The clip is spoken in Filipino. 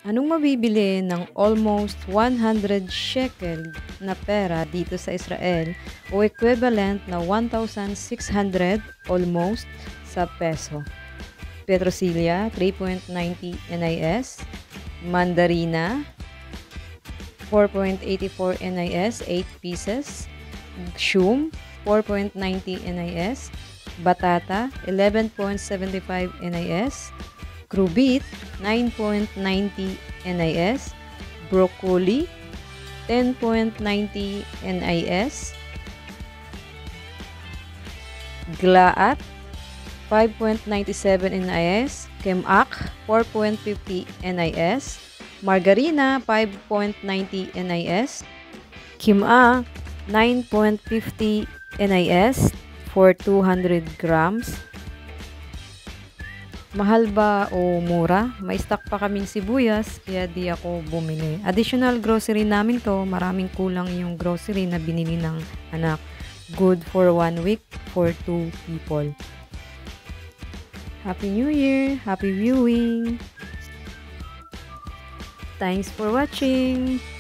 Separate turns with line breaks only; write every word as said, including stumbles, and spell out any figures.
Anong mabibili ng almost one hundred shekel na pera dito sa Israel o equivalent na one thousand six hundred almost sa peso? Petrosilya, three point nine zero N I S. Mandarina, four point eight four N I S, eight pieces. Shum, four point nine zero N I S. Batata, eleven point seven five N I S. Krubit, nine point nine zero N I S. Broccoli, ten point nine zero N I S. Glaat, five point nine seven N I S. Kemak, four point five zero N I S. Margarina, five point nine zero N I S. Kim'a, nine point five zero N I S for two hundred grams. Mahal ba o mura? May stock pa kaming sibuyas, kaya di ako bumili. Additional grocery namin to, maraming kulang yung grocery na binili ng anak. Good for one week for two people. Happy New Year! Happy viewing! Thanks for watching!